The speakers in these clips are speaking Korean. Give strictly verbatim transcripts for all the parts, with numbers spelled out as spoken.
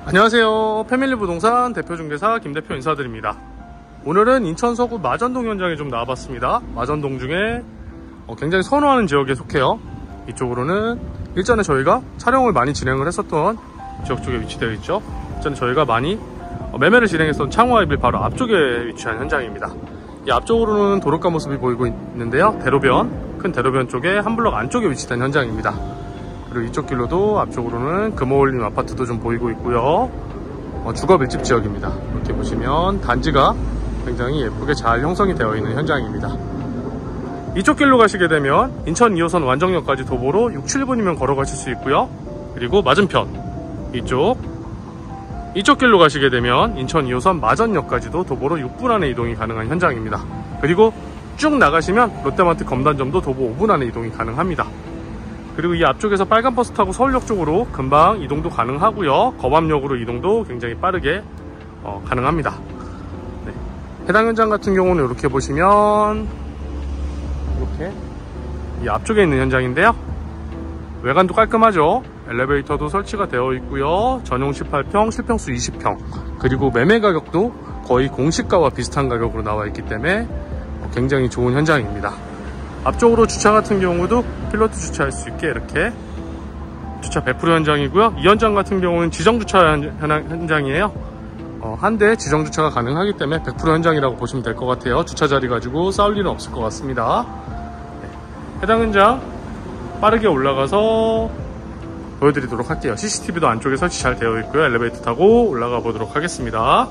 안녕하세요. 패밀리 부동산 대표중개사 김대표 인사드립니다. 오늘은 인천 서구 마전동 현장에 좀 나와봤습니다. 마전동 중에 굉장히 선호하는 지역에 속해요. 이쪽으로는 일전에 저희가 촬영을 많이 진행을 했었던 지역 쪽에 위치되어 있죠. 일전에 저희가 많이 매매를 진행했던 창호아이빌 바로 앞쪽에 위치한 현장입니다. 이 앞쪽으로는 도로가 모습이 보이고 있는데요. 대로변, 큰 대로변 쪽에 한 블럭 안쪽에 위치된 현장입니다. 그리고 이쪽 길로도 앞쪽으로는 금호올림 아파트도 좀 보이고 있고요. 어, 주거 밀집 지역입니다. 이렇게 보시면 단지가 굉장히 예쁘게 잘 형성이 되어 있는 현장입니다. 이쪽 길로 가시게 되면 인천 이 호선 완정역까지 도보로 육, 칠 분이면 걸어가실 수 있고요. 그리고 맞은편 이쪽 이쪽 길로 가시게 되면 인천 이 호선 마전역까지도 도보로 육 분 안에 이동이 가능한 현장입니다. 그리고 쭉 나가시면 롯데마트 검단점도 도보 오 분 안에 이동이 가능합니다. 그리고 이 앞쪽에서 빨간 버스 타고 서울역 쪽으로 금방 이동도 가능하고요. 검암역으로 이동도 굉장히 빠르게 어, 가능합니다. 네. 해당 현장 같은 경우는 이렇게 보시면 이렇게 이 앞쪽에 있는 현장인데요. 외관도 깔끔하죠. 엘리베이터도 설치가 되어 있고요. 전용 십팔 평, 실평수 이십 평, 그리고 매매 가격도 거의 공시가와 비슷한 가격으로 나와 있기 때문에 굉장히 좋은 현장입니다. 앞쪽으로 주차 같은 경우도 필로티 주차할 수 있게 이렇게 주차 백 퍼센트 현장이고요. 이 현장 같은 경우는 지정주차 현장이에요. 어, 한 대 지정주차가 가능하기 때문에 백 퍼센트 현장이라고 보시면 될 것 같아요. 주차 자리 가지고 싸울 일은 없을 것 같습니다. 네. 해당 현장 빠르게 올라가서 보여드리도록 할게요. 씨씨티비도 안쪽에 설치 잘 되어 있고요. 엘리베이터 타고 올라가 보도록 하겠습니다.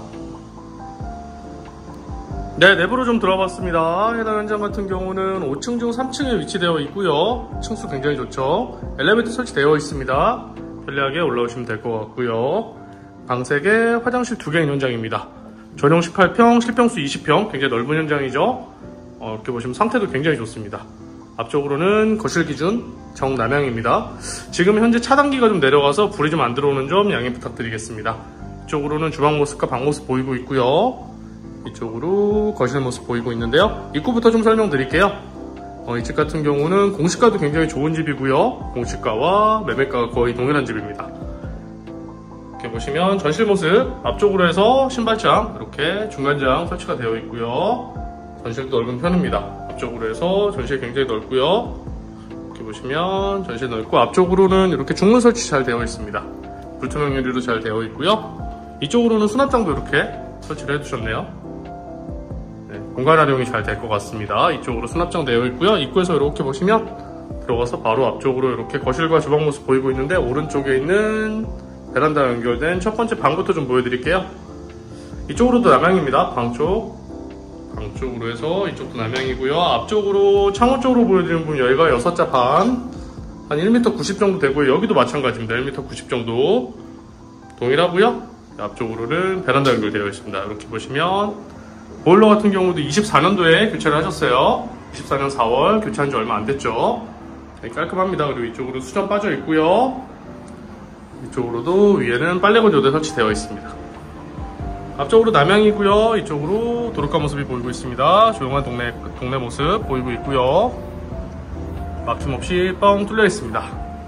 네, 내부로 좀 들어봤습니다. 해당 현장 같은 경우는 오 층 중 삼 층에 위치되어 있고요. 층수 굉장히 좋죠. 엘리베이터 설치되어 있습니다. 편리하게 올라오시면 될 것 같고요. 방 세 개, 화장실 두 개인 현장입니다. 전용 십팔 평, 실평수 이십 평, 굉장히 넓은 현장이죠. 어, 이렇게 보시면 상태도 굉장히 좋습니다. 앞쪽으로는 거실 기준 정남향입니다. 지금 현재 차단기가 좀 내려가서 불이 좀 안 들어오는 점 양해 부탁드리겠습니다. 이쪽으로는 주방 모습과 방 모습 보이고 있고요. 이쪽으로 거실 모습 보이고 있는데요. 입구부터 좀 설명드릴게요. 어, 이 집 같은 경우는 공시가도 굉장히 좋은 집이고요. 공시가와 매매가가 거의 동일한 집입니다. 이렇게 보시면 전실 모습 앞쪽으로 해서 신발장 이렇게 중간장 설치가 되어 있고요. 전실도 넓은 편입니다. 앞쪽으로 해서 전실 굉장히 넓고요. 이렇게 보시면 전실 넓고 앞쪽으로는 이렇게 중문 설치 잘 되어 있습니다. 불투명 유리로 잘 되어 있고요. 이쪽으로는 수납장도 이렇게 설치를 해두셨네요. 네, 공간 활용이 잘 될 것 같습니다. 이쪽으로 수납장 되어 있고요. 입구에서 이렇게 보시면 들어가서 바로 앞쪽으로 이렇게 거실과 주방 모습 보이고 있는데 오른쪽에 있는 베란다 연결된 첫 번째 방부터 좀 보여드릴게요. 이쪽으로도 남향입니다. 방 쪽. 방 쪽으로 해서 이쪽도 남향이고요. 앞쪽으로 창호 쪽으로 보여드리는 부분 여기가 여섯 자 반, 한 일 미터 구십 정도 되고요. 여기도 마찬가지입니다. 일 미터 구십 정도 동일하고요. 앞쪽으로는 베란다 연결되어 있습니다. 이렇게 보시면 보일러 같은 경우도 이십사 년도에 교체를 하셨어요. 이십사 년 사월 교체한 지 얼마 안 됐죠. 네, 깔끔합니다. 그리고 이쪽으로 수전 빠져 있고요. 이쪽으로도 위에는 빨래건 요대 설치되어 있습니다. 앞쪽으로 남향이고요. 이쪽으로 도로가 모습이 보이고 있습니다. 조용한 동네, 동네 모습 보이고 있고요. 막힘없이 뻥 뚫려 있습니다.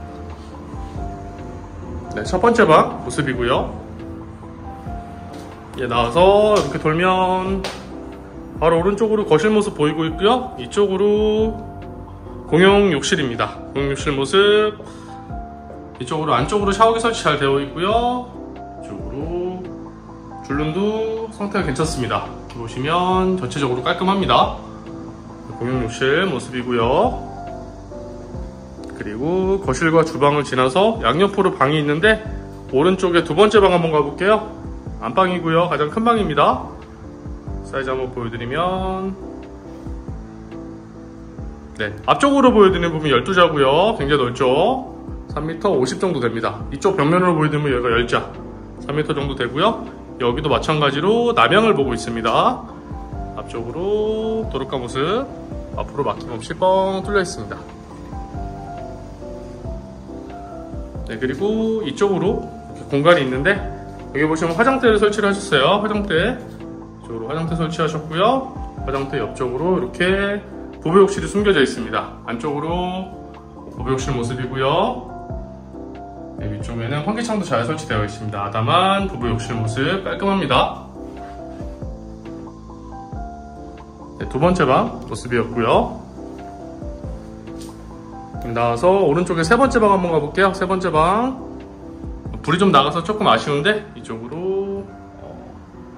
네, 첫 번째 방 모습이고요. 예, 나와서 이렇게 돌면 바로 오른쪽으로 거실 모습 보이고 있고요. 이쪽으로 공용 욕실입니다. 공용 욕실 모습. 이쪽으로 안쪽으로 샤워기 설치 잘 되어 있고요. 이쪽으로 줄눈도 상태가 괜찮습니다. 보시면 전체적으로 깔끔합니다. 공용 욕실 모습이고요. 그리고 거실과 주방을 지나서 양옆으로 방이 있는데 오른쪽에 두 번째 방 한번 가볼게요. 안방이고요. 가장 큰 방입니다. 사이즈 한번 보여드리면 네, 앞쪽으로 보여드리는 부분이 열두 자고요. 굉장히 넓죠. 삼 미터 오십 정도 됩니다. 이쪽 벽면으로 보여드리면 여기가 십 자, 삼 미터 정도 되고요. 여기도 마찬가지로 남향을 보고 있습니다. 앞쪽으로 도로가 모습 앞으로 막힘없이 뻥 뚫려 있습니다. 네, 그리고 이쪽으로 이렇게 공간이 있는데 여기 보시면 화장대를 설치를 하셨어요. 화장대 이쪽으로 화장대 설치하셨고요. 화장대 옆쪽으로 이렇게 부부욕실이 숨겨져 있습니다. 안쪽으로 부부욕실 모습이고요. 네, 위쪽에는 환기창도 잘 설치되어 있습니다. 아담한 부부 욕실 모습 깔끔합니다. 네, 두 번째 방 모습이었고요. 나와서 오른쪽에 세 번째 방 한번 가볼게요. 세 번째 방 불이 좀 나가서 조금 아쉬운데 이쪽으로 어,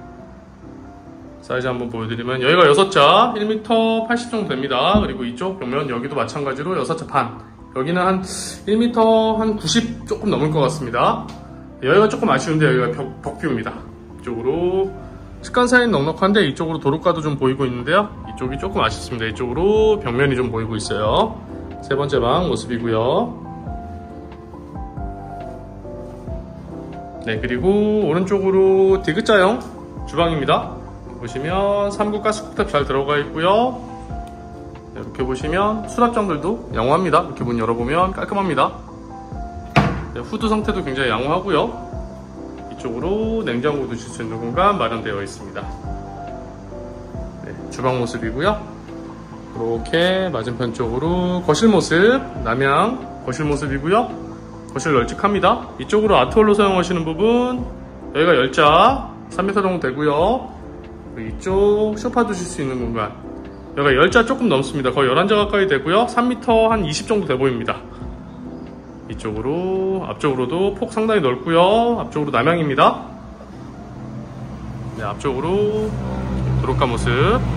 사이즈 한번 보여드리면 여기가 여섯 자 일 미터 팔십 정도 됩니다. 그리고 이쪽 벽면 여기도 마찬가지로 여섯 자 반, 여기는 한 일 미터 한 구십 조금 넘을 것 같습니다. 여기가 조금 아쉬운데 여기가 벽, 벽뷰입니다. 이쪽으로 습관 사이는 넉넉한데 이쪽으로 도로가도 좀 보이고 있는데요. 이쪽이 조금 아쉽습니다. 이쪽으로 벽면이 좀 보이고 있어요. 세 번째 방 모습이고요. 네, 그리고 오른쪽으로 디귿자형 주방입니다. 보시면 삼 구 가스쿡탑 잘 들어가 있고요. 네, 이렇게 보시면 수납장들도 양호합니다. 이렇게 문 열어보면 깔끔합니다. 네, 후드 상태도 굉장히 양호하고요. 이쪽으로 냉장고 두실 수 있는 공간 마련되어 있습니다. 네, 주방 모습이고요. 이렇게 맞은편 쪽으로 거실 모습, 남향 거실 모습이고요. 거실 널찍합니다. 이쪽으로 아트홀로 사용하시는 부분, 여기가 열 자 삼 미터 정도 되고요. 이쪽 소파 두실 수 있는 공간, 여기가 열 자 조금 넘습니다. 거의 열한 자 가까이 되고요. 삼 미터 한 이십 정도 돼 보입니다. 이쪽으로, 앞쪽으로도 폭 상당히 넓고요. 앞쪽으로 남향입니다. 네, 앞쪽으로 도로가 모습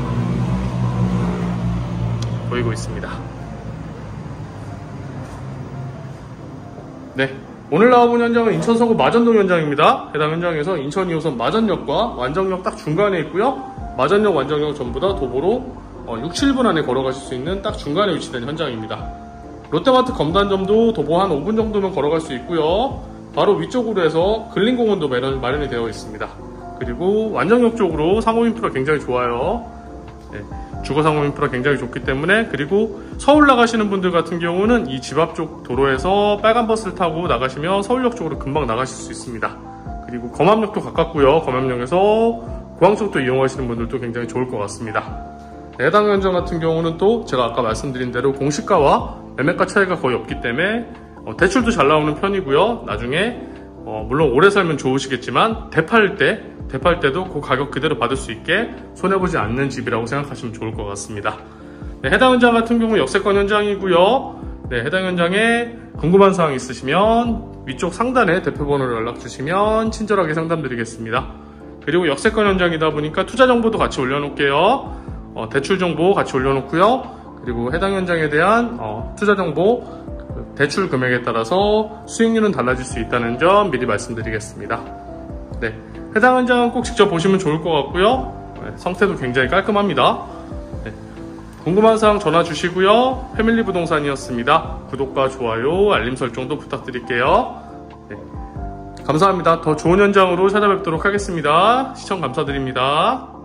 보이고 있습니다. 네, 오늘 나와본 현장은 인천 서구 마전동 현장입니다. 해당 현장에서 인천 이 호선 마전역과 완정역 딱 중간에 있고요. 마전역, 완정역 전부 다 도보로 육, 칠 분 안에 걸어가실 수 있는 딱 중간에 위치된 현장입니다. 롯데마트 검단점도 도보 한 오 분 정도면 걸어갈 수 있고요. 바로 위쪽으로 해서 근린공원도 마련이 되어 있습니다. 그리고 완정역 쪽으로 상호 인프라 굉장히 좋아요. 네, 주거 상호 인프라 굉장히 좋기 때문에, 그리고 서울 나가시는 분들 같은 경우는 이 집 앞쪽 도로에서 빨간 버스를 타고 나가시면 서울역 쪽으로 금방 나가실 수 있습니다. 그리고 검암역도 가깝고요. 검암역에서 공항 쪽도 이용하시는 분들도 굉장히 좋을 것 같습니다. 네, 해당 현장 같은 경우는 또 제가 아까 말씀드린 대로 공시가와 매매가 차이가 거의 없기 때문에 어, 대출도 잘 나오는 편이고요. 나중에 어, 물론 오래 살면 좋으시겠지만 되팔 때 되팔 때도 그 가격 그대로 받을 수 있게 손해보지 않는 집이라고 생각하시면 좋을 것 같습니다. 네, 해당 현장 같은 경우 역세권 현장이고요. 네, 해당 현장에 궁금한 사항 있으시면 위쪽 상단에 대표번호로 연락 주시면 친절하게 상담드리겠습니다. 그리고 역세권 현장이다 보니까 투자 정보도 같이 올려놓을게요. 어, 대출 정보 같이 올려놓고요. 그리고 해당 현장에 대한 어, 투자 정보, 대출 금액에 따라서 수익률은 달라질 수 있다는 점 미리 말씀드리겠습니다. 네, 해당 현장은 꼭 직접 보시면 좋을 것 같고요. 네, 상태도 굉장히 깔끔합니다. 네, 궁금한 사항 전화 주시고요. 패밀리 부동산이었습니다. 구독과 좋아요, 알림 설정도 부탁드릴게요. 네, 감사합니다. 더 좋은 현장으로 찾아뵙도록 하겠습니다. 시청 감사드립니다.